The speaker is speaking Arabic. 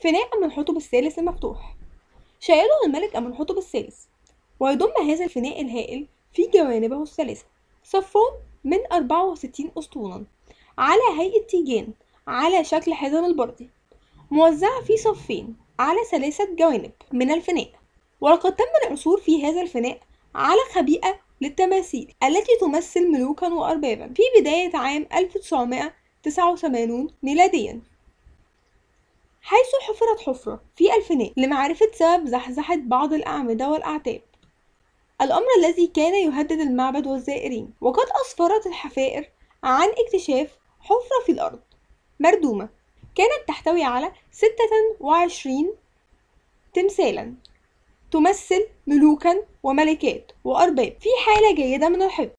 فناء أمنحتب الثالث المفتوح شيده الملك أمنحتب الثالث، ويضم هذا الفناء الهائل في جوانبه الثلاثة صفان من 64 أسطولا على هيئة تيجان على شكل حزم البردي، موزعة في صفين على 3 جوانب من الفناء. ولقد تم العثور في هذا الفناء على خبيئة للتماثيل التي تمثل ملوكا وأربابا في بداية عام 1989 ميلاديا، حيث حفرت حفرة في الفناء لمعرفة سبب زحزحة بعض الأعمدة والأعتاب، الأمر الذي كان يهدد المعبد والزائرين. وقد أسفرت الحفائر عن اكتشاف حفرة في الأرض مردومة كانت تحتوي على 26 تمثالا تمثل ملوكا وملكات وأرباب في حالة جيدة من الحفظ.